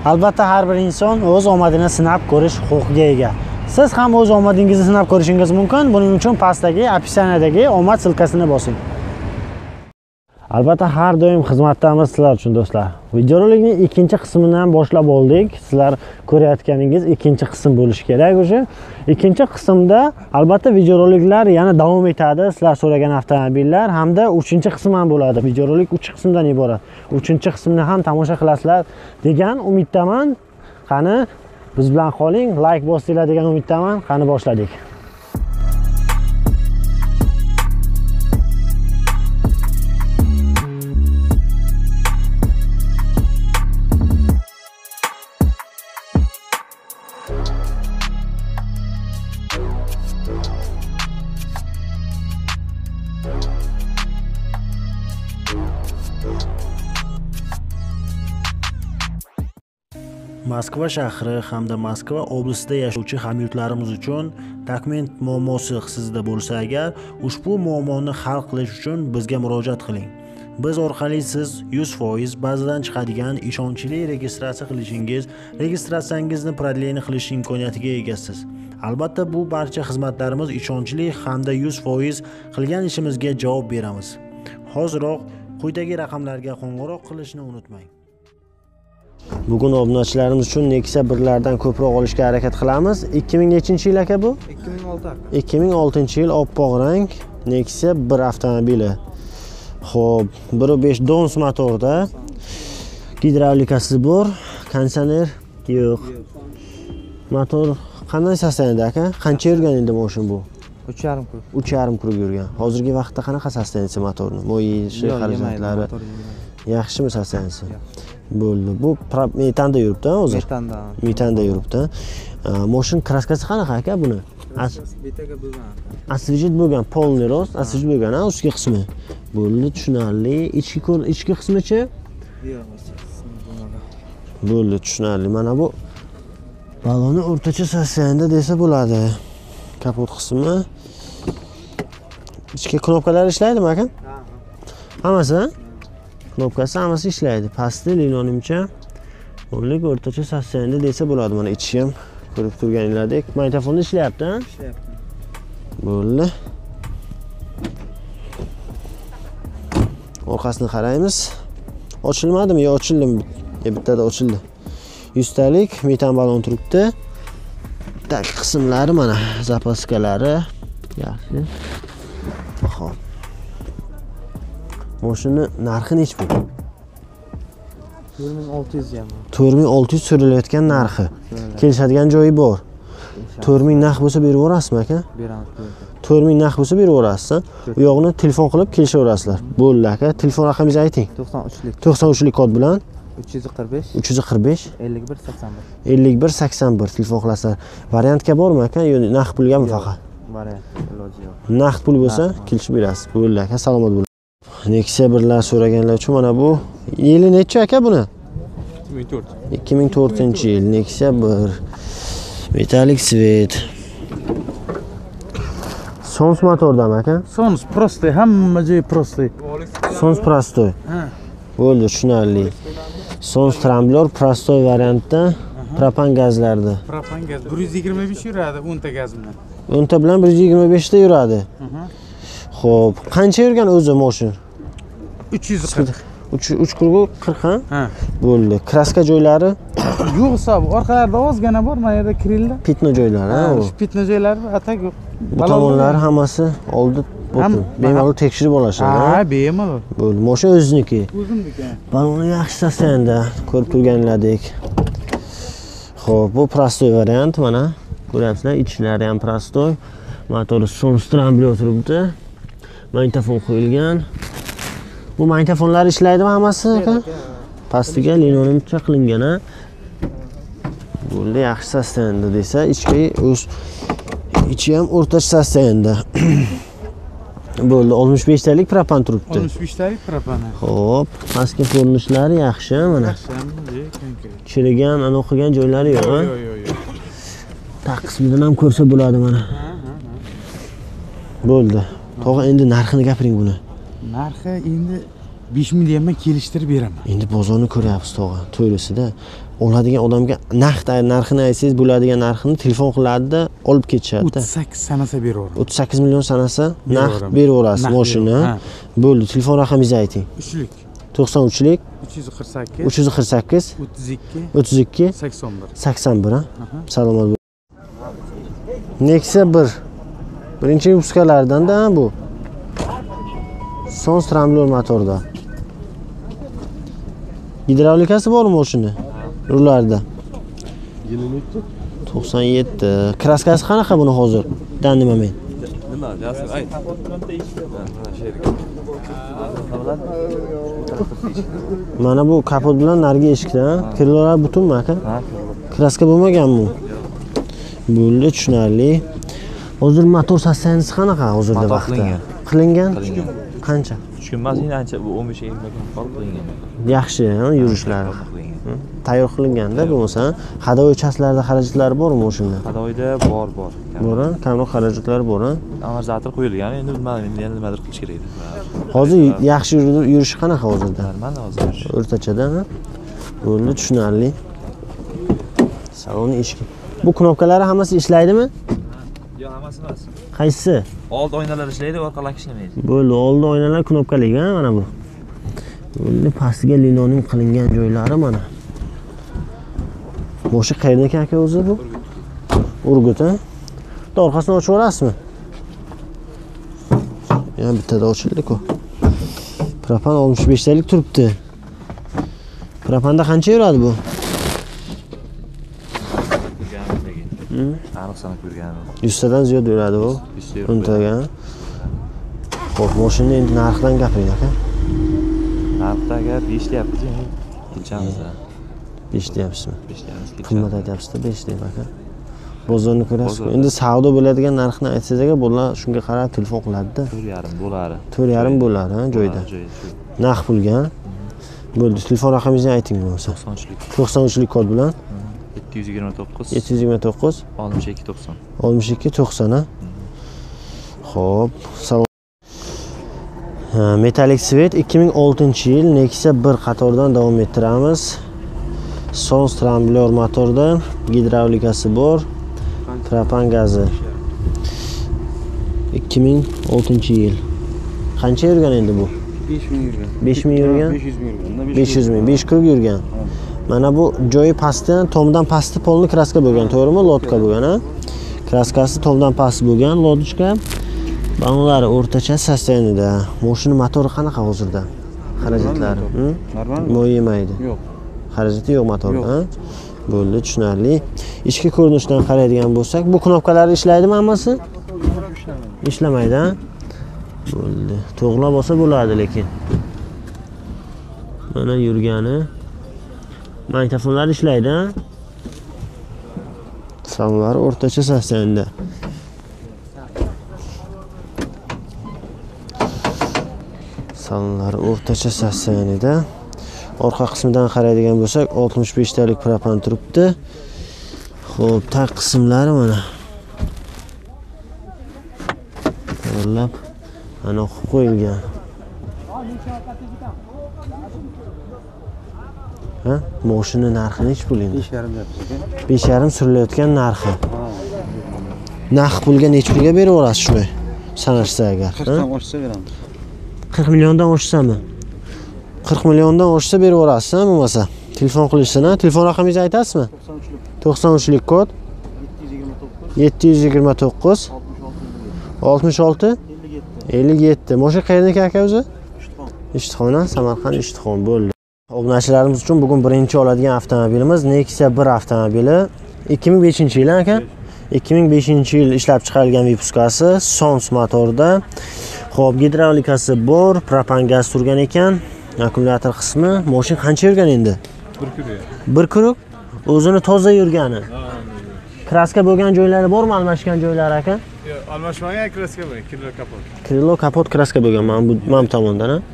Albatta har bir inson o'z omadini sinab ko'rish huquqiga ega. Siz ham o'z omadingizni sinab ko'rishingiz mumkin. Buning uchun pastdagi opsiyaniyadagi omad silkasini bosing. Albatta har doim xizmatdamiz sizlar uchun do'stlar. Videorolikning ikkinchi qismidan boshlab oldik. Sizlar ko'rayotganingiz ikkinchi qism bo'lishi kerak o'sha. Ikkinchi qismda albatta videoroliklar yana davom etadi. Sizlar so'ragan avtomobillar hamda uchinchi qism ham bo'ladi. Videorolik 3 qismdan iborat. Uchinchi qismni ham tomosha qilasizlar degan umiddaman. Qani biz bilan qoling, like bosinglar degan umiddaman. Qani boshladik. Moskva shahri hamda Moskva oblastida yashovchi hamyurtlarimiz uchun dokument muammosi sizda bo'lsa agar, ushbu muammoni hal qilish uchun bizga murojaat qiling. Biz orqali siz 100% bazadan chiqadigan ishonchli registratsiya qilishingiz, registratsiyangizni proдление qilish imkoniyatiga egasiz. Albatta bu barcha xizmatlarimiz ishonchli hamda 100% qilgan ishimizga javob beramiz. Hoziroq quyidagi raqamlarga qo'ng'iroq qilishni unutmang. Bugun obunachilarimiz uchun Nexia 1lardan ko'proq olishga harakat qilamiz. 2000 nechinchi yil aka bu? 2006. 2006-yil oppoq rang Nexia 1 avtomobili. Xo'p, 1.5 Dons motorda. Gidravlikasi bor, konditsioner yo'q. Motor qanday sostoyanida aka? Qancha yurgan endi mashin bu? 3,5 kruг. 3,5 kruг yurgan. Hozirgi vaqtda qanaqa sostoyanisi motorni? Moyishi, xarajatlari yaxshimi sostoyanisi? Bo'ldi. Bu metanda yuribdi o'zi. Metanda yuribdi. Mashin kraskasi qanaqa aka buni? Betaga bo'lgan. Asvijit bo'lgan, polniy rost, asvijit bo'lgan, ustki qismi. Bo'ldi, tushunarli. Ichki qismichi? Yo'q, bo'ldi, tushunarli. Mana bu baloni o'rtacha sostoyanda desa bo'ladi. Kapot qismi. Ichki knopkalar ishlaydimi aka? Ha. Hammasi? Knopkasi hammasi ishlaydi. Pastda linonimcha o'nlik o'rtacha sostoyanda desa bo'ladi. Mana ichi ham ko'rib turganinglardek magnitofonni ishlayapti, ha? Ishlayapti. Bo'ldi. Orqasini qaraymiz. Ochilmadimi yo ochildimi? Bittada ochildi. 100 talik metan balon turibdi. Tak qismlari mana zapaskalari yaxshi. Xo'p. Mashina narxi nech bu? 4600 ham. 4600 so'ralayotgan narxi. Kelishadigan joyi bor. 4000 narx bo'lsa berib yuborasizmi aka? Beramiz. 4000 narx bo'lsa berib yuborasiz. U yo'g'ini telefon qilib kelishaverasizlar. Bo'ldi aka. Telefon raqamingizni ayting. 93lik. 93lik kod bilan 345 345 51 81. 51 81 telefon qilasizlar. Variantga bormi aka? Yo naqd pulgami faqat? Variant iloji yo'q. Naqd pul bo'lsa kelishib berasiz. Bo'ldi aka, salomat bo'ling. Nexia 1lar so'raganlar uchun mana bu yili necha aka buni? 2004. 2004-yil Nexia 1 metalik svet. Sons motordami aka? Sons prostoy, hamma joyi prostoy. Sons prostoy. Ha. Bo'ldi, tushunarli. Sons tramblor prostoy variantda propan gazlarda. Propan gaz 125 yuradi 10 ta gaz bilan. 10 ta bilan 125 ta yuradi. Xo'p, qancha yurgan o'zi mashin? 340. 3 krugu 40 ha? Ha. Bo'ldi. Kraska joylari? Yo'q hisob. Orqalarda ozgina bor, mana yerda kirilla. Pitno joylari, ha? Shu pitno joylari atak yo'q. Bu tomonlari hammasi oldi. Bemalol tekshirib olashadi. Ha, bemalol. Bo'ldi. Mashina o'ziniki. O'zimniki. Baloni yaxshi sostoyanda, ko'rib turganinglardek. Xo'p, bu prostoy variant mana. Ko'ryapsizlar, ichlari ham prostoy. Motori Sons tramblor turibdi. Magnitofon qo'yilgan. Bu magnitofonlar ishlaydimi hammasi aka? Pastiga linonimcha qilingan, ha. Bo'ldi, yaxshi sostoyanda desa, ichi ham o'rtacha sostoyanda. Bo'ldi, 65 talik propan turibdi. 65 talik propan. Xo'p, pastki ko'rinishlari yaxshi, mana. Chirigan, ana o'qigan joylari yo'q, ha? Yo'q. Taq qismidan ham ko'rsa bo'ladi mana. Bo'ldi. Tog'a endi narxini gapiring buni. Narxi endi 5 millionga kelishtirib beraman. Endi bozorni ko'ryapsiz tog'a, to'yrisida. oladigan odamga narxini aytsangiz bo'ladigan narxini telefon qiladida olib ketishadi. 38 sanasa beraveradi. 38 million sanasa naqd beraverasiz mashina. Bo'ldi, telefon raqamingizni ayting. 3lik 93lik 348 348 32 82 81. 81 ha. Salomat bo'ling. Nexia 1. Birinchi vyuskalardan-da bu. Son stramblor motorda. Gidravlikasi bormi mashina? Rullarda. 97. Kraskasi qanaqa buni hozir? Dandiman men. Nima, jasur ayt. Mana bu kapot bilan narigi eshikda, kirlolar butunmi aka? Ha, Kraska bo'lmaganmi? Bo'ldi, tushunarli. Hozir motor sostaniyasi qanaqa hozirda vaqtda? Qilingan? Qancha? 3 kun emas, ancha bu 15-20 kun qolib qilingan. Yaxshi, yurishlari. Tayyor qilingan-da bo'lmasa, hadovoy chastlarda xarajatlari bormi o'shunda? Hadoyda bor. Bor, kamroq xarajatlari bor, ha? Amortizator qo'yilgan, endi bilmadim, endi yana nimadir qilish kerak edi. Hozir yaxshi yurishi qanaqa hozirda? Normal hozir. O'rtachada, ha? Bo'ldi, tushunarli. Salon eshigi. Bu knopkalari hammasi ishlaydimi? Yo'q, hammasi emas. Qaysisi? Old oynalar ishlaydi, orqalari ishlamaydi. Bo'ldi, oldi oynalar knopkalik, ha, mana bu. Bo'ldi, pastiga linoning qilingan joylari mana. Moshi qayerdan aka o'zi bu? Urgut, ha? Orqasini ochib olasizmi? Ya bittada ochildi-ku. Propan 65 talik turibdi. Propanda qancha yuradi bu? Aniq sanab ko'rganim. 100 tadan ziyod yuradi bu. 100 Untaga. Xo'p, mashina endi narxidan gapiring aka. Narxdaga 5 deyapmiz, endi kelchamiz. 5 deyapsizmi? 5 deyapmiz. Qimmat aytyapsiz-da 5 deb aka. Bozorni ko'rasiz-ku. Endi savdo bo'ladigan narxni aytsangiz aka, bular shunga qarab telefon qiladi-da. 4,5 bo'ladi. 4,5 bo'ladi, ha, joyda. Naqd pulga. Bo'ldi, telefon raqamingizni ayting bo'lmasa. 93lik 93lik kod bilan 729 729 62 90. 62 90 ha. Xo'p, salom. Metalik Svet 2006-yil Nexia 1 qatoridan davom ettiramiz. Son stramblor motorda, gidravlikasi bor, propan gazi. 2006-yil. Qancha yurgan endi bu? 5000 yurgan. 5000 yurgan? 500 ming yurgan. 500 ming, 540 yurgan. Mana bu joyi pastdan, tomdan pasti polni kraska bo'lgan, to'g'rimi? Lotka bo'lgan, ha? Kraskasi tomdan past bo'lgan, lodichka. Banglari o'rtacha sostaniyada. Mashina motori qanaqa hozirda? Xarajatlari, Normal. Moy yemaydi. Yo'q. Xarajati yo'q motorda, ha? Bo'ldi, tushunarli. Ichki ko'rinishdan qaraydigan bo'lsak, bu knopkalar ishlaydimi hammasi? Ishlamaydi, ha? Bo'ldi. To'g'rilab olsa bo'ladi lekin. Mana yurgani. Magnitofonlar ishlaydi, ha? Salonlari o'rtacha sostaniyada. Salonlari o'rtacha sostaniyada. Orqa qismidan qaraydigan bo'lsak, 65 talik propan turibdi. Xo'p, taq qismlari mana. Tayyorlab ana qo'yib qo'yilgan. Ha? Mashina narxi nech pul endi? 5,5 deyapsiz aka. 5,5 surilayotgan narxi. Naqd pulga nech pulga beraverasiz shunday? Sanashsa agar, 40 dan oshsa beramiz. 40 milliondan oshsami? 40 milliondan oshsa beraverasiz, ha, bo'lmasa. Telefon qilishsin-a. Telefon raqamingizni aytasizmi? 93lik kod 729 66 57. Mashina qayerdan aka o'zi? Ishtixon, Samarqand Ishtixon bo'ldi. Obunachilarimiz uchun bugun birinchi oladigan avtomobilimiz Nexia 1 avtomobili. 2005-yil aka. 2005-yil ishlab chiqarilgan vipuskasi, Sons motorda. Xo'p, gidravlikasi bor, propan gaz turgan ekan. Akkumulyator qismi, mashina qancha yurgan endi? 1 kuruk. O'zini toza yurgani. Kraska bo'lgan joylari bormi, almashgan joylari aka? Yo'q, almashmagan kraska bo'lgan, krilo kapot. Krilo kapot kraska bo'lgan mana bu tomondan, ha?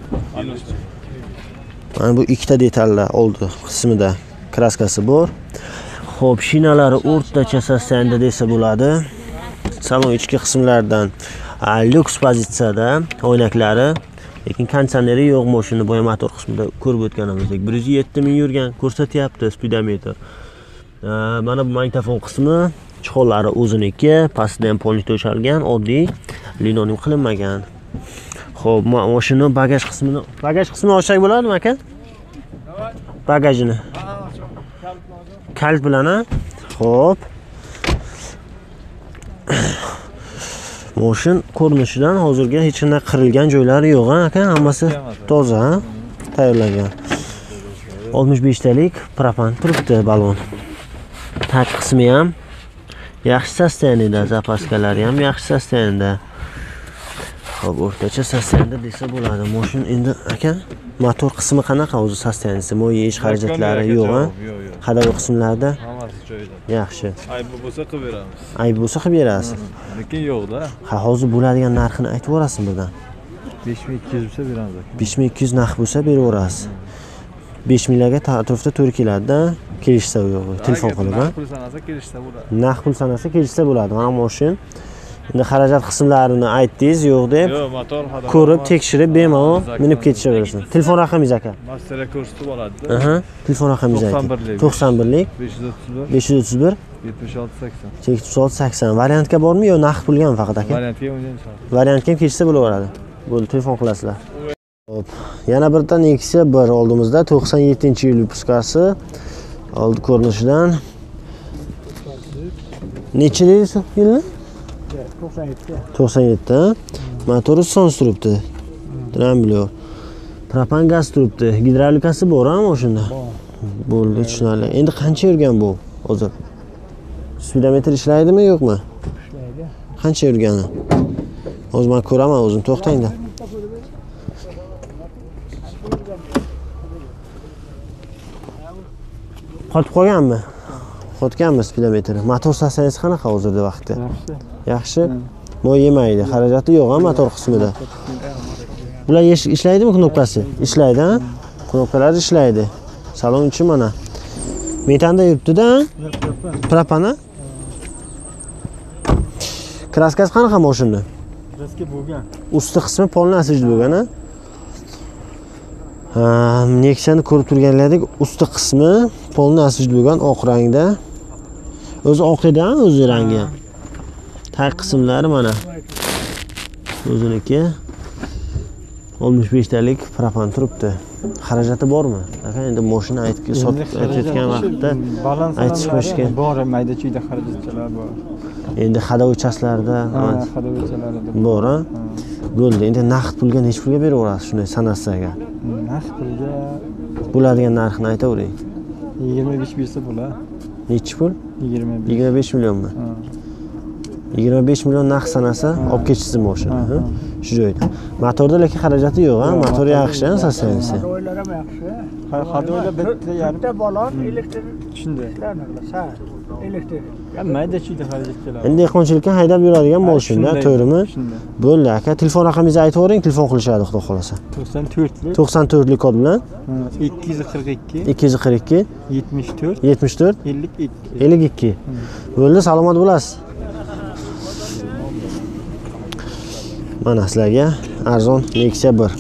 Mana bu ikkita detallar oldi qismida kraskasi bor. Xo'p, shinalari o'rtacha sostaniyada desa bo'ladi. Salon ichki qismlaridan lyuks pozitsiyada, oynaklari Lekin konditsioneri yo'q mashina boya motor qismida ko'rib o'tganimizdek 107 ming yurgan ko'rsatyapti speedometr. Mana bu magnitofon qismi chiqollari o'ziniki, pastida ham polni to'shalgan, oddiy linonim qilinmagan. Xo'p, mashina bagaj qismini ochsak bo'ladimi aka? Bagajini. Kalt bilan, ha? Xo'p. Mashina ko'rinishidan hozirga hech qanday qirilgan joylari yo'q, aka, hammasi toza, tayyorlangan. 65 talik propan turibdi balon. Tag qismi ham yaxshi sostenida, zapaskalari ham yaxshi sostenida. Xo'p, o'rtacha sostenida desa bo'ladi. Mashina endi aka, motor qismi qanaqa o'zi sostenisi? Mo'yi ish xarajatlari yo'q-a? Xadavor qismlarda Hammasi joyida. yaxshi. Aybi bo'lsa qilib beramiz. Ayb bo'lsa qilib berasiz. Lekin yo'q-da. Ha, hozir bo'ladigan narxini aytib o'rasiz birdan. 5200 bo'lsa beramiz aka. 5200 narx bo'lsa beraverasiz. 5000 larga atrofda to'g'ri keladi-da, kelishsa u yo'q. Telefon qilib, ha? Naqd pul sanasa kelishsa bo'ladi. Naqd pul sanasa kelishsa bo'ladi. Mana mashina. Endi xarajat qismlarini aytdingiz, yo'q deb Yo'q, motor xadavor. ko'rib, tekshirib, bemalol minib ketishaverasiz. Telefon raqamingiz aka? Mastera ko'rsatib oladi-da. Aha. Telefon raqamingiz ayting. 91lik 531 531 76 80. 7680. Variantga bormi yo naqd pulgami faqat aka? Variantga o'ynaymiz. Variantga ham kelishsa bo'laveradi. Bo'ldi, telefon qilasizlar. Hop. Yana bitta Nexia 1 oldimizda 97-yil vyupuskasi. Oldi ko'rinishidan. Necha deysiz yilni? 97. Motori sons turibdi. Tramblyor. Propan gaz turibdi. Gidravlikasi bor-a mashina? Bo'ldi, tushunarli. Endi qancha yurgan bu hozir? Speedometr ishlaydimi, yo'qmi? Ishlaydi. Qancha yurgani? Hozir men ko'raman, o'zim to'xtangda. Qotib qolganmi? Qotganmi speedometri? Motor sosteniyasi qanaqa hozirda vaqtda? Yaxshi. Mo'y yemaydi, xarajati yo'q-a motor qismida. Bular ishlaydimi knopkasi? Ishlaydi, ha? Knopkalar ishlaydi. Salon ichi mana. Metanda yuribdi-da? Propana? Kraskasi qanaqa mashina? Kraska bo'lgan. Usti qismi polni asijli bo'lgan, ha? Nexia'ni ko'rib turganlardek, usti qismi polni asijli bo'lgan, oq rangda. O'zi oq edi, o'zi rangi. Tag qismlari mana. O'ziniki 65 talik propan turibdi. Xarajati bormi? Aka, endi mashina aytayotgan vaqtda aytishmashga bor, mayda-chuyda xarajatlar bor. Endi xadavor uchastlarda Xadavotchalarida bor, ha? Bo'ldi. Endi naqd pulga necha pulga beraverasiz shunday sanasiz agar? naqd pulga Bo'ladigan narxini aytavering. 25 bersa bo'ladi. Necha pul? 25. 25 millionmi? 25 million naqd sanasa olib ketishsiz mashina. Shu joyda. Motorda lekin xarajati yo'q, ha? Motor yaxshi, sostenisi. Xadoylar ham yaxshi. Xadoylar bitta yarim balon elektr shunday. Ha, elektr. Mayda-chuyda xarajatlar. Endi dehqonchilikka haydab yuradigan mashina, to'g'rimi? Bo'ldi aka, telefon raqamingizni aytib o'ring, telefon qilishadi xudo xolasa. 94lik 94lik kod bilan 242 242 74 74 52. 52. Bo'ldi, salomat bo'lasiz. Mana sizlarga arzon Nexia 1.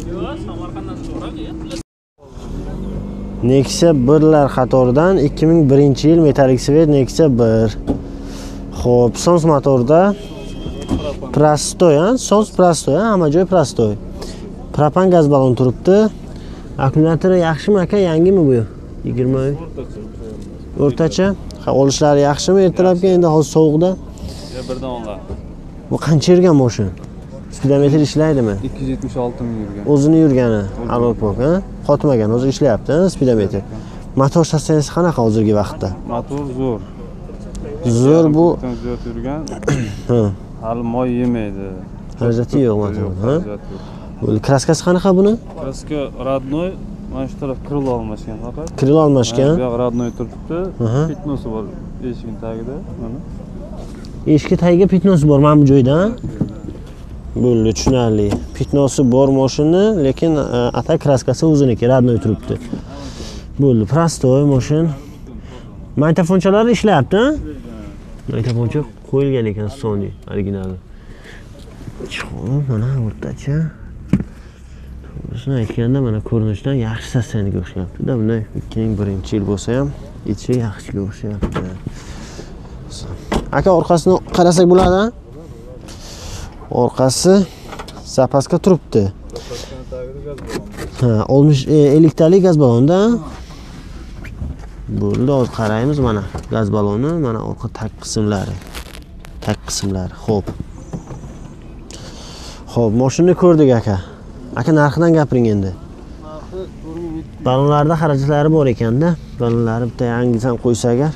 Nexia 1lar qatoridan 2001-yil metalik svet Nexia 1. Xo'p, Sons motorda Prastoy, ha? Sons Prastoy, hamma joy Prastoy. Propan gaz balon turibdi. Akkumulyatori yaxshimi aka, yangimi bu? 20. O'rtacha. Ha, olishlari yaxshimi ertalabki, endi hozir sovuqda? Birdan olgan. Bu qancha yurgan mashina? Speedometr ishlaydimi? 276 ming yurgan. O'zini yurgani, alopok, ha? Qotmagan, o'zi ishlayapti, ha, speedometr. Motor sosteniyasi qanaqa hozirgi vaqtda? Motor zo'r. Zo'r bu. Ziyod yurgan. Ha, Hali moy yemaydi. xarajati yo'q motor, ha? Bo'ldi, kraskasi qanaqa buni? Kraska родной, mana shu taraf krilo almashgan faqat. Krilo almashgan. Bu yoq родной turibdi. Fitnosi bor eshiging tagida, mana. Eshikka tagiga pitnosi bor mana bu joyda, ha? Bo'ldi, tushunarli. Pitnosi bor mashina, lekin atak kraskasi o'ziniki, родной turibdi. Bo'ldi, prostoy mashina. Magnitofonchalari ishlayapti, ha? Magnitofoncha qo'yilgan ekan Sony originali. Cho'p, mana o'rtacha. Shuni aytganda mana ko'rinishdan yaxshi sassaniga o'xshayapti-da. Bunday 2001-yil bo'lsa ham ichi yaxshiga o'xshayapti. Aka orqasini qarasak bo'ladi? Orqasi zapaska turibdi. Ha, 50 talik gaz balonda. Bo'ldi, hozir qaraymiz mana gaz baloni, mana orqa tak qismlari. Xo'p. Xo'p, mashinani ko'rdik aka. Aka narxidan gapiring endi. Balonlarda xarajatlari bor ekanda, balonlari bitta yangisan qo'ysa agar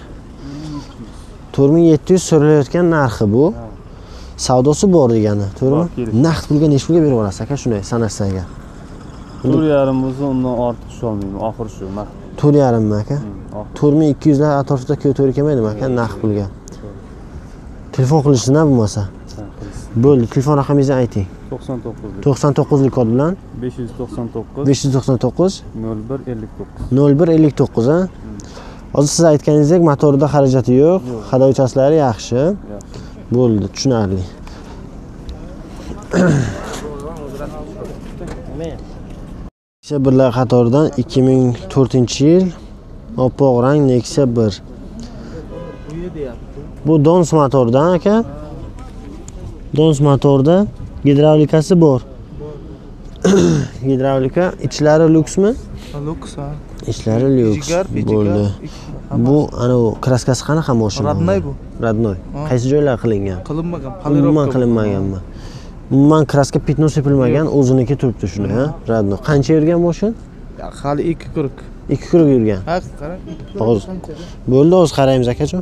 4700 so'ralayotgan narxi bu. Savdosi bor degani, to'g'rimi? Naqd pulga necha pulga berib olasiz aka shunday sanasiz agar? 4,5 bo'lsa undan ortiq tusha olmayman, oxiri shu naqd. 4,5 mi aka? 4200 lar atrofida to'g'ri kelmaydimi aka naqd pulga? Telefon qilishni bo'lmasa. Bo'ldi, telefon raqamingizni ayting. 99lik kod bilan 599 0159 ha. Hozir siz aytganingizdek motorida xarajati yo'q, haydovchilari yaxshi. Bo'ldi, tushunarli. Nexia 1lar qatoridan 2004-yil oppoq rang Nexia 1. Bu Dons motordan aka. Dons motorda gidravlikasi bor. Gidravlika ichlari luksmi? Luks ha. Ichlari luks. Bo'ldi. Bu ana u kraskasi qanaqa mashina? Radnoy bu. Radnoy. Qaysi joylar qilingan? Qilinmagan, qilinmaganmi? Umuman kraska pitno sepilmagan, o'ziniki turibdi shuni, ha? Radnoy. Qancha yurgan mashina? Hali 2 kuruq. 2 kuruq yurgan. Ha, qarang. Hozir. Bo'ldi, hozir qaraymiz akajon.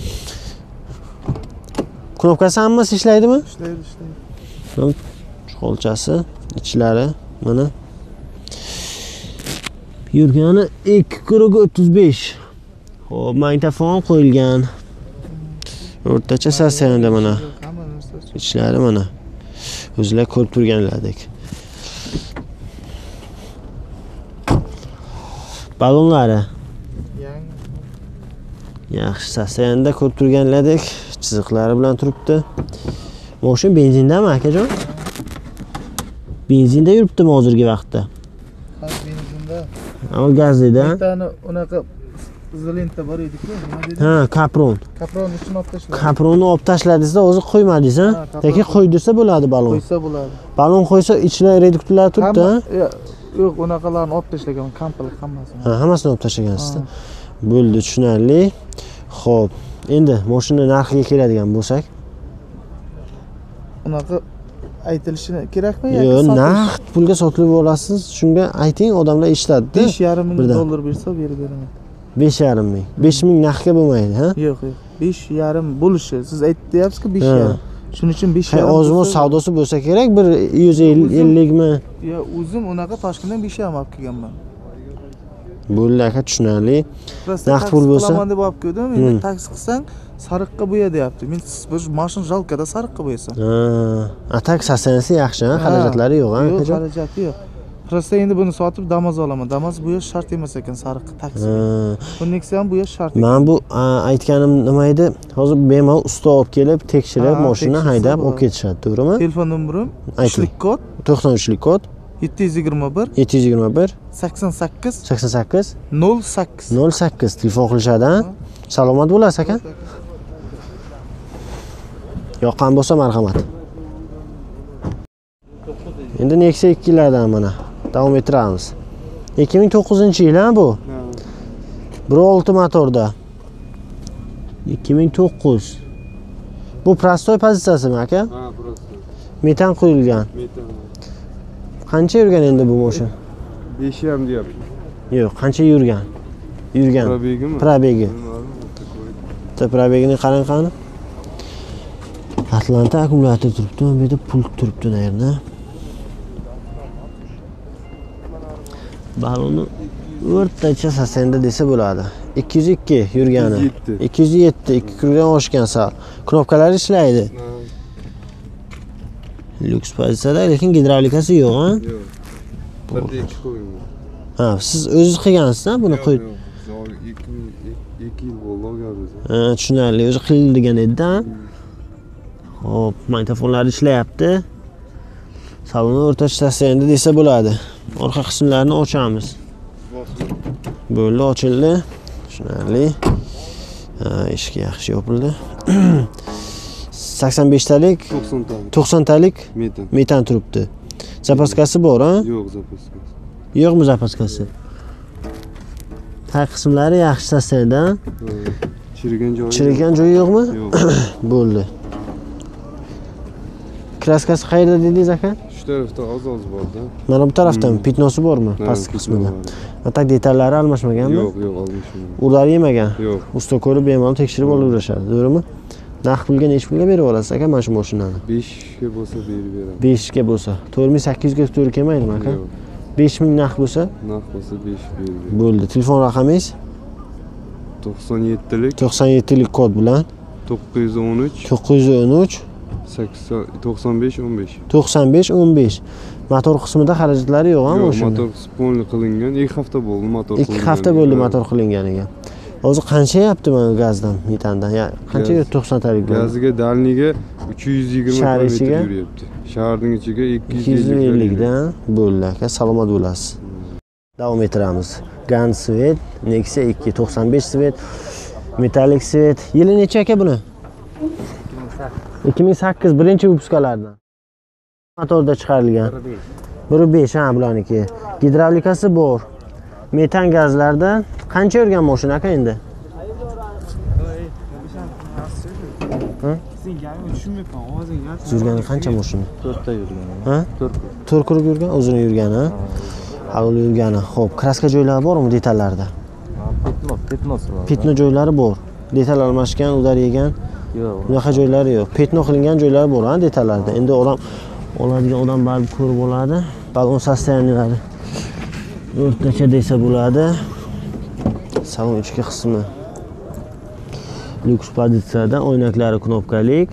Knopkasi hammasi ishlaydimi? Ishlaydi. Cho'lchasi, ichlari mana. Yurgani 2,35. Xo'p, magnitofon qo'yilgan. O'rtacha sassiyanda mana. Ichlari mana. O'zlar ko'rib turganlardek. Balonlari yaxshi sassiyanda ko'rib turganlardek. Chiziqlari bilan turibdi. Mashina benzindami akajon? Benzinda yuribdimi hozirgi vaqtda? Ha, benzinda. Ammo gazdeda. Bittani unaqa izolenta bor edi-ku, nima dedi? Ha, kapron. Kapronni ichini olib tashladi. Kapronni olib tashladingiz-da, o'zi qo'ymadingiz, ha? Lekin qo'ydirsa bo'ladi balon. Qo'ysa bo'ladi. Balon qo'ysa ichida reduktorlar turibdi, ha? Yo'q, unaqalarni olib tashlagan, kampil hammasini. Ha, hammasini olib tashlagansiz-da. Bo'ldi, tushunarli. Xo'p, endi mashina narxiga keladigan bo'lsak, unaqa aytilishini kerakmi yoki yo'q, naqd pulga sotilib olasiz, shunga ayting, odamlar eshitadi-da. 5,5 ming dollar bersa berib beraman. 5,5 ming. 5 ming naqdga bo'lmaydi, ha? Yo'q, 5,5 bo'lishi. Siz aytyapsiz-ku 5,5. Shuning uchun 5,5. Ozmoz savdosi bo'lsa kerak, bir 150 mi? Yo, o'zim unaqa Toshkentdan 5,5 olib kelganman. Bo'ldi aka, tushunarli. Naqd pul bo'lsa, qilaman deb olib keldim. Endi taksi qilsang, sariqqa bo'ya deyapti. Men siz mashina jalkada sariqqa bo'yasam. Ha, taksi sassiyasi yaxshi, ha? Xarajatlari yo'q, ha? Yo'q, xarajati yo'q. Prosta endi buni sotib Damas olaman. Damas bo'yash shart emas ekan sariq taksi. Bu Nexia ham bo'yash shart ekan. Men bu aytganim nima edi? Hozir bemalol usta olib kelib, tekshirib, mashina haydab olib ketishadi, to'g'rimi? Telefon nomerim, 3lik kod, 93lik kod 721 721 88 88 08 08 telefon qilishadi, ha? Salomat bo'lasiz aka. Yoqqan bo'lsa marhamat. Endi Nexia 2lardan mana davom ettiramiz. 2009-yil ha bu? 1.6 motorda. 2009. Bu prostoy pozitsiyasimi aka? Ha, prostoy. Metan qo'yilgan. Metan. Qancha yurgan endi bu mashina? 5,5 deyapti. Yo'q, qancha yurgan? Probegimi? Probegi. Probegini qarang qani. Atlanta akkumulyator turibdi, bu yerda pult turibdi yerda. Baloni o'rtacha sassiyanda desa bo'ladi. 202 yurgani. 207, 2 kurgan oshgan sal. Knopkalari ishlaydi. Luks pozitsiyada, lekin gidravlikasi yo'q, ha? Yo'q. Birda 2 qo'ying. Ha, siz o'zingiz qilgansiz-a buni qo'yib? 2 yil bo'ldi olganmiz. Ha, tushunarli, o'zi qildigan edi-da. Xo'p, magnitofonlar ishlayapti. Salonni o'rtachasi endi desa bo'ladi. Orqa qismlarini ochamiz. Bo'ldi, ochildi. Tushunarli. Eshik yaxshi yopildi. 85 talik, 90 talik metan turibdi. Zapaskasi bor, ha? Yo'q, zapaskasi. Yo'qmi zapaskasi? Tag qismlari yaxshi sasayda. Chirigan joyi yo'qmi? Yo'q. Bo'ldi. Kraskasi qayerda dedingiz aka? Shu tarafda oz bor-da. Mana bu tarafdan pitnosi bormi? Pastki qismida. Atak detallari almashmaganmi? Yo'q, almashmagan. Ular yemagan. Yo'q. Usta ko'rib bemalol tekshirib olaverishadi, to'g'rimi? Naqd pulga necha pulga berib olasiz aka mana shu mashinani? 5 ga bo'lsa berib beraman. 5 ga bo'lsa. 4800 ga to'g'ri kelmaydimi aka? Yo'q. 5000 naqd bo'lsa? Naqd bo'lsa 5 berib beraman. Bo'ldi. Telefon raqamingiz? 97lik 97lik kod bilan 913 913 95 15. 95 15. Motor qismida xarajatlari yo'q-a Yo'q, mashina? motor spolni qilingan. 2 hafta bo'ldi motor qilingan. 2 hafta bo'ldi motor qilinganiga. Hozir qancha yapti mana gazdan, metandan? Qancha yurdi 90 talik bilan? Gaziga dalniga 320 Shahar km ichiga? yuryapti. Shaharning ichiga 250 dan bo'ldi aka, salomat bo'lasiz. Davom ettiramiz. Gan Svet, Nexia 2 95 Svet, Metallic Svet. Yili necha aka buni? 2008 birinchi выпускаlardan. Motorda chiqarilgan. 1.5 ha bularniki. Gidravlikasi bor. Metan gazlarda qancha yurgan mashina aka endi? Yurgani qancha mashina? 4 ta yurgan. Ha? 4 kurib yurgan, uzun yurgan ha? Hali yurgani. Xo'p, kraska joylari bormi detallarda? Petnosi bor. Petno joylari bor. Detal almashgan, udar yegan. Yo'q. Bunaqa joylari yo'q. Petno qilingan joylari bor ha detallarda. Endi odam oladigan odam baribir ko'rib oladi. Balon sostoyanilari o'rtacha desa bo'ladi. Salon ichki qismi lyuks pozitsiyada, oynaklari knopkalik.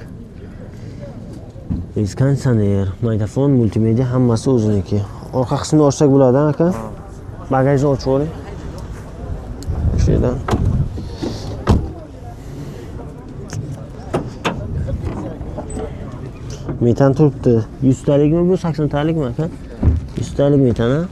Konditsioner, magnitofon, multimedia hammasi o'ziniki. Orqa qismini ochsak bo'ladi aka? Bagajni ochib oling. Shu yerdan. Metan turibdi. 100 talikmi bu, 80 talikmi aka? 100 talik metan ha?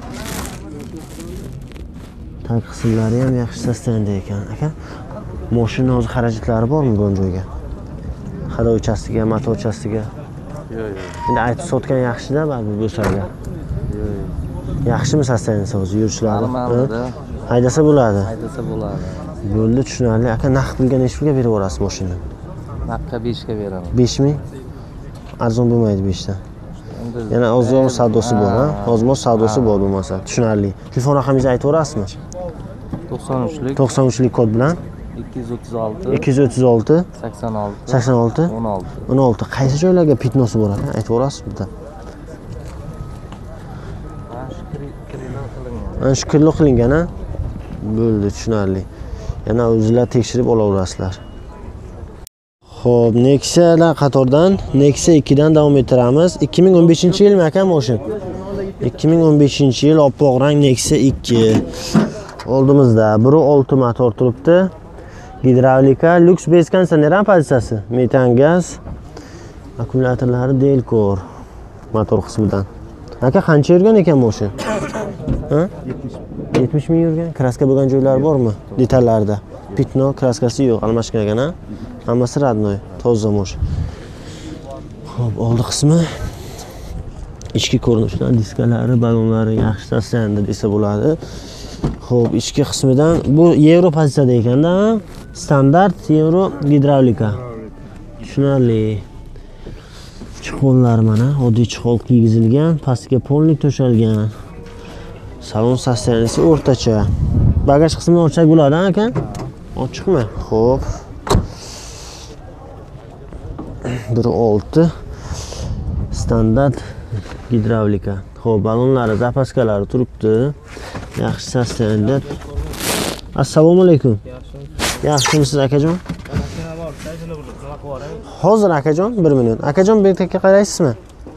Tag qismlari ham yaxshi sostoyanda ekan aka. Mashina hozir xarajatlari bormi bu joyga? Haydovchasiga, motorchasiga. Yo'q. Endi aytib sotgan yaxshi-da baribir bo'lsa-ga. Yaxshimi sostoyanisi hozir yurishlari? Haydasa bo'ladi. Haydasa bo'ladi. Bo'ldi, tushunarli. Aka naqd pulga necha pulga berib olasiz mashinani? Naqdga 5 ga beraman. 5 ming? Arzon bo'lmaydi 5 dan. Yana ozroq savdosi bor, ha? Ozmoz savdosi bor bo'lmasa. Tushunarli. Telefon raqamingizni aytib o'rasizmi? 93lik 93lik kod bilan 236 236 86 86 16. 16. Qaysi joylarga pitnosi bor aka? Aytib o'rasizmi bitta? Mana shu kirlo qilingan, ha? Bo'ldi, tushunarli. Yana o'zingizlar tekshirib olaverasizlar. Xo'p, Nexialar qatordan Nexia 2 dan davom ettiramiz. 2015-yilmi aka mashina? 2015-yil oppoq rang Nexia 2. Oldimizda 1.6 motor turibdi. Gidravlika, lyuks base konditsioner pozitsiyasi, metan gaz, akkumulyatorlari Delcor motor qismidan. Aka qancha yurgan ekan mashina? Ha? 70 ming yurgan. Kraska bo'lgan joylari bormi? Detallarda. Pitno kraskasi yo'q, almashgan ha? Hammasi radnoy, toza mashina. Xo'p, oldi qismi ichki ko'rinishdan diskalari, balonlari yaxshi sostoyanda desa bo'ladi. Xo'p, ichki qismidan bu yevro pozitsiyada ekanda, standart yevro gidravlika. Tushunarli. Chiqonlar mana oddiy chiqol kiygizilgan, pastga polnik to'shalgan. Salon sostoyanisi o'rtacha. Bagaj qismini ochsak bo'ladi, aka? Ochiqmi? Xo'p. 1.6 standart gidravlika. Xo'p, balonlari, zapaskalari turibdi. Yaxshi sostoyanda. Assalomu alaykum. Yaxshimisiz akajon? Hozir akajon 1 minut. Akajon bu yerga qaraysizmi?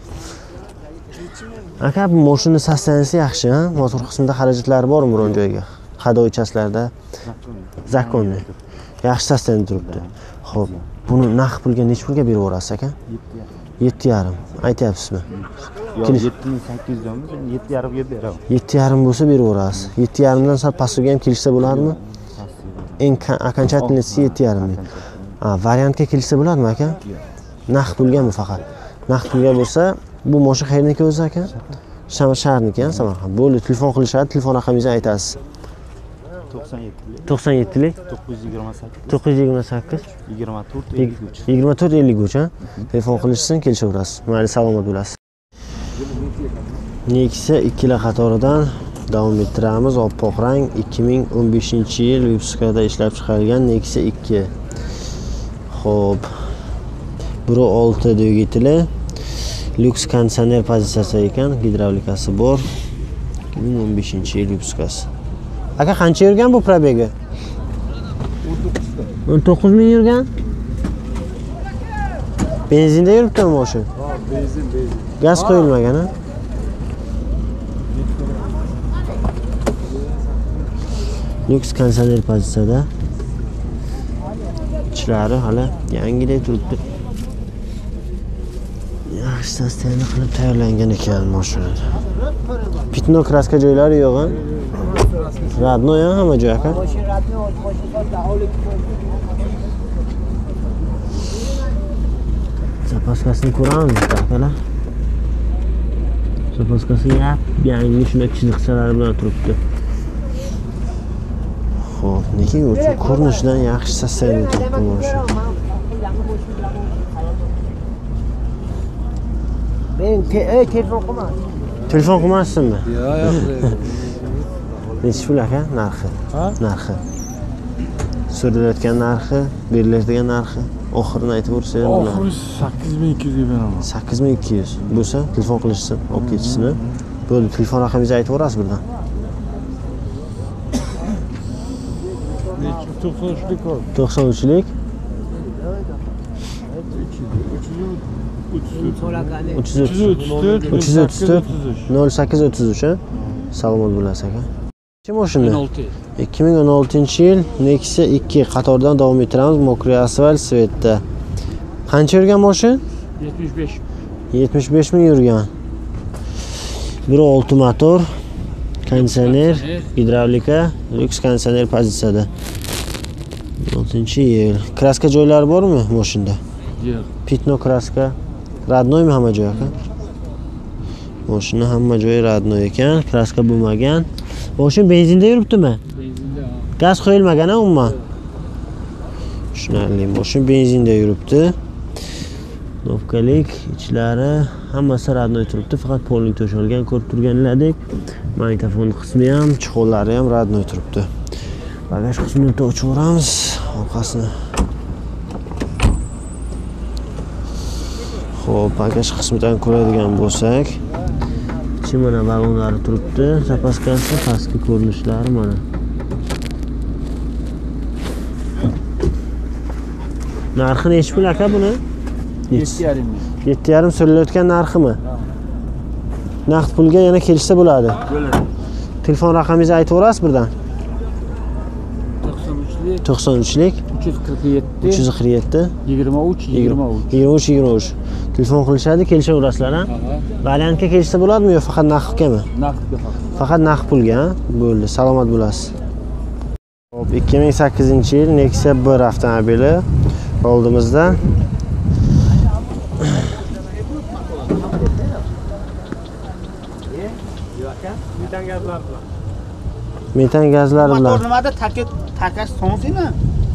Aka, bu mashina sostoyanisi yaxshi, ha? Motor qismida xarajatlari bormi biron joyga? Haydovchilarda zakonni. Yaxshi sostoyanda turibdi. Xo'p, buni naqd pulga necha pulga berib yuborasiz aka? 7.5. Aytyapsizmi? Yo'q, 7800'danmiz, endi 7,5 ga beraman. 7,5 bo'lsa beraverasiz. 7,5 dan sal pastga ham kelishsa bo'ladimi? Eng окончательныйsi 7,5. Variantga kelishsa bo'ladimi aka? Naqd pulgami faqat? Naqd pulga bo'lsa, bu mashina qayerniki o'zi aka? Shaharniki, Samarqand. Bo'ldi, telefon qilishadi, telefon raqamingizni aytasiz. 97lik 928 24 53 ha. Telefon qilishsin, kelishaverasiz. Mayli, salomat bo'lasiz. Nexia ikkala qatoridan davom ettiramiz. Oppoq rang 2015-yil Vipskada ishlab chiqarilgan Nexia 2. Xo'p. 1.6 dvigatelli. Lyuks konditsioner pozitsiyasi ekan, gidravlikasi bor. 2015-yil Vipskasi. Aka qancha yurgan bu probegi? 19 ming yurgan. Benzinda yuribdimi mashina? Ha, benzin. Gaz qo'yilmagan ha? Lyuks konditsioner pozitsiyada. Ichlari hali yangidek turibdi. Yaxshi sostavni qilib tayyorlangan ekan mashinada. Pitno kraska joylari yo'q ha? Radno ya hamma joy aka. Zapaskasini ko'ramiz akalar. Zapaskasi yangi shunday chiziqchalari bilan turibdi. Xo'p, nega o'sha ko'rinishidan yaxshi sostavni turibdi mashina. Ben telefon qilma. Telefon qilmasizmi? Yo'q. Nechi pul aka narxi? Narxi. So'ralayotgan narxi, beriladigan narxi, oxirini aytib o'rsangiz bo'ladi. Oxiri 8200 ga beraman. 8200 bo'lsa, telefon qilishsin, olib ketishsin. Bo'ldi, telefon raqamingizni aytib o'rasiz birdan. 93lik 334 0833 ha. Salomat bo'lasiz aka. Kim mashina? 2016-yil Nexia 2 qatoridan davom ettiramiz. Mokriy asfalt svetda. Qancha yurgan mashina? 75 ming yurgan. 1.6 motor, konditsioner, gidravlika, lyuks konditsioner pozitsiyada. 6-yil. Kraska joylari bormi mashinada? Yo'q. Pitno kraska. Radnoymi hamma joy aka? Mashina hamma joyi radnoy ekan, kraska bo'lmagan. Mashina benzinda yuribdimi? Benzinda. Gaz qo'yilmagan umuman. Tushunarli. Mashina benzinda yuribdi. Novkalik ichlari hammasi radnoy turibdi, faqat polning to'shalgan, ko'rib turganlaridek. Magnitofon qismi ham, chiqollari ham radnoy turibdi. Bagaj qismini ochib o'ramiz, orqasini. Xo'p, bagaj qismidan ko'radigan bo'lsak, ichi mana vagonlari turibdi, zapaskasi, pastki ko'rinishlari mana. Narxi nechi pul aka buni? 7,5. 7,5 so'ralayotgan narximi? Naqd pulga yana kelishsa bo'ladi. Bo'ladi. Telefon raqamingizni aytib o'rasiz birdan. 93lik 347 23. Telefon qilishadi, kelishaverasizlar ha? Variantga kelishsa bo'ladimi yo faqat naqdgami? Naqdga faqat. Faqat naqd pulga, ha? Bo'ldi, salomat bo'lasiz. Hop, 2008-yil Nexia 1 avtomobili oldimizda. Metan gazlari bilan. Motor nimada takash so'ngsizmi?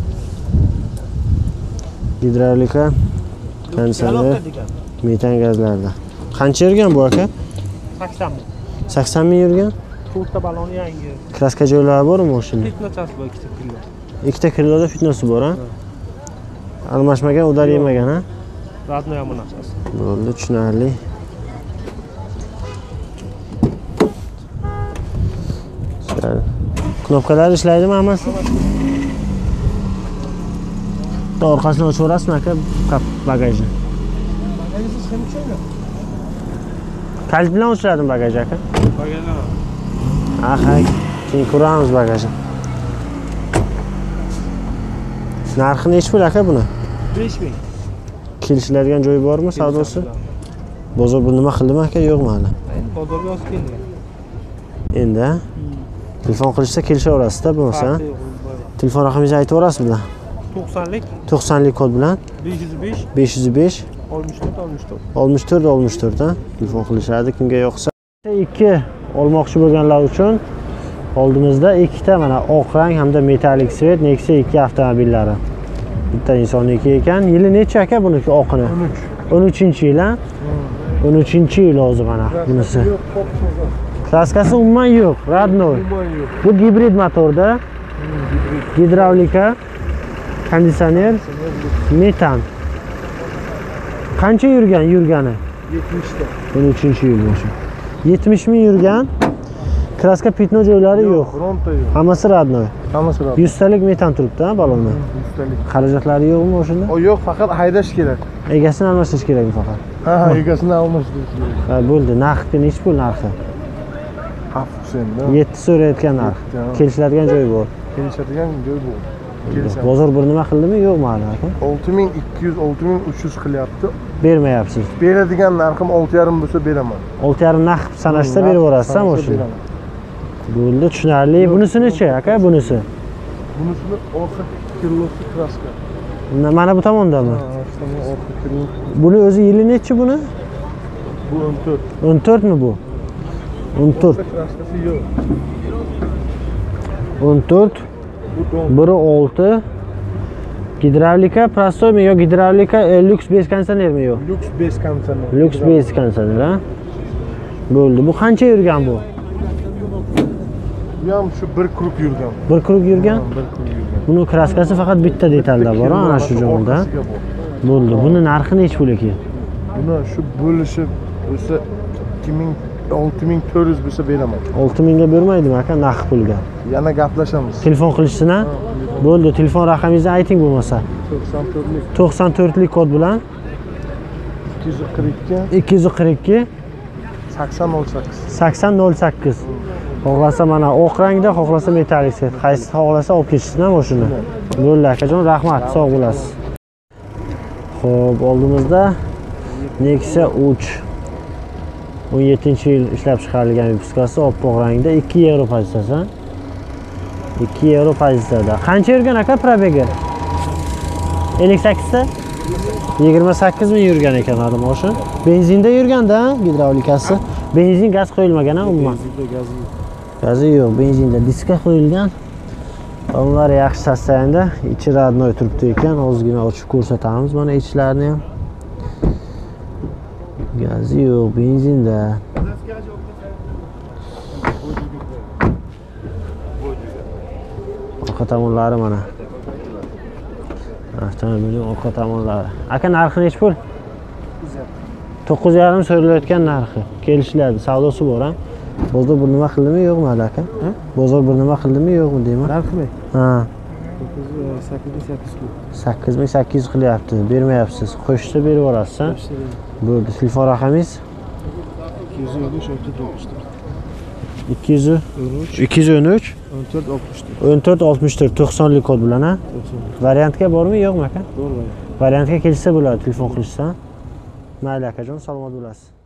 Gidravlika, konditsioner, metan gazlarda. Qancha yurgan bu aka? 80 ming. 80 ming yurgan? To'rtta baloni yangi. Kraska joylari bormi mashina? Fitnochasi bor, ikkita kilo. Ikkita kiloda fitnosi bor, ha? Almashmagan, udar yemagan, ha? Radno ham bunaqasi. Bo'ldi, tushunarli. Knopkalar ishlaydimi hammasi? Orqasini ochib o'rasizmi aka? Bagajni. Bagajsiz ham ishlaydi. Kalit bilan o'chiradimi bagaj aka? Bagajni. Aha, keyin ko'ramiz bagajni. Narxi nechi pul aka buni? 5 ming. Kelishiladigan joyi bormi savdosi? Bozor bir nima qildimi aka, yo'qmi hali? Endi bozorga yozib kelgan. Endi telefon qilishsa kelishaverasiz-da bo'lmasa. Telefon raqamingizni aytib yuborasizmi? 90'lik 90lik kod bilan 505 505 64 64 ha. Telefon qilishadi kimga yo'qsa. 2 olmoqchi bo'lganlar uchun oldimizda ikkita mana oq rang hamda metalik svet Nexia 2 avtomobillari. Bitta insonniki ekan. Yili necha aka buniki oqini? 13-yil ha. 13-yil o'zi mana bunisi. Kraskasi umuman yo'q, radnoy. Bu gibrid motorda. Gidravlika, konditsioner, metan. Qancha yurgani? 70 ta. 13-yil bo'lishi. 70 ming yurgan. Kraska pitno joylari yo'q. Fronta yo'q. Hammasi radnoy. Hammasi radnoy. 100 talik metan turibdi ha balonda. 100 talik. Xarajatlari yo'qmi o'shanda? O yo'q, faqat haydash kerak. Egasini almashtirish kerakmi faqat? Ha, egasini almashtirish kerak. Ha, bo'ldi. Narxi nechi pul narxi? Hafsenda. 7 so'rayotgan narx. Kelishiladigan joy bor. Kelishadigan joy bu. Kelishadi. Bozor bir nima qildimi, yo'qmi hali aka? 6200, 6300 qilyapti. Bermayapsiz. Beradigan narxim 6,5 bo'lsa beraman. 6,5 naq sanashsa berib yuborasiz-a o'shani. Bo'ldi, tushunarli. Bunisi-chi aka, bunisi? Bunisini orqa kilosi kraska. Mana bu tomondami? Orqa kilo. Buni o'zi yili nechi buni? Bu 14. 14 mi bu? 14. Kraskasi yo'q. 14. Biri 6. Gidravlika prostoymi yo gidravlika lux base konditsionermi yo? Lux base konditsioner. Lux base konditsioner ha? Bo'ldi. Bu qancha yurgan bu? Bu ham shu bir krug yurgan. Bir krug yurgan? Bir krug yurgan. Buni kraskasi faqat bitta detalda bor, ana shu joyda. Bo'ldi. Buni narxi nechi pul ekan? Buni shu bo'lishi bo'lsa 6400 bo'lsa beraman. 6000 ga bermaydimi aka naqd pulga? Yana gaplashamiz. Telefon qilishsin ha? Bo'ldi, telefon raqamingizni ayting bo'lmasa. 94lik 94lik kod bilan 242 242 8008. 8008. Xohlasa mana oq rangda, xohlasa metalik set. Qaysi xohlasa olib ketishsin ham o'shini. Bo'ldi akajon, rahmat, sog' bo'lasiz. Xo'p, oldimizda Nexia 3 17-yil ishlab chiqarilgan viskasi oppoq rangda 2 yevro pozitsiyasi. 2 yevro pozitsiyada. Qancha yurgan aka probegi? 58 ta? 28 ming yurgan ekan hali mashin. Benzinda yurganda gidravlikasi. Benzin gaz qo'yilmagan ha umuman. Gazi yo'q, benzinda diska qo'yilgan. Ular yaxshi sostoyanda, ichi radnoy turibdi ekan. Ozgina ochib ko'rsatamiz mana ichlarini ham. Gazi yo'q, benzinda. Orqa tomonlari mana. Avtomobilning orqa tomonlari. Aka narxi nechi pul? 9,5 so'ralayotgan narxi. Kelishiladi, savdosi bor ha. Bozor bir nima qildimi, yo'qmi hali aka? Bozor bir nima qildimi, yo'qmi deyman? Narxmi? Ha. 8800. 8800 qilyapti, bermayapsiz. Qo'shsa berib yuborasiz, ha? Bo'ldi, telefon raqamingiz? 213 1464 90lik kod bilan ha? Variantga bormi, yo'qmi aka? Bor. Variantga kelsa bo'ladi, telefon qilishsa. Mayli akajon, salomat bo'lasiz.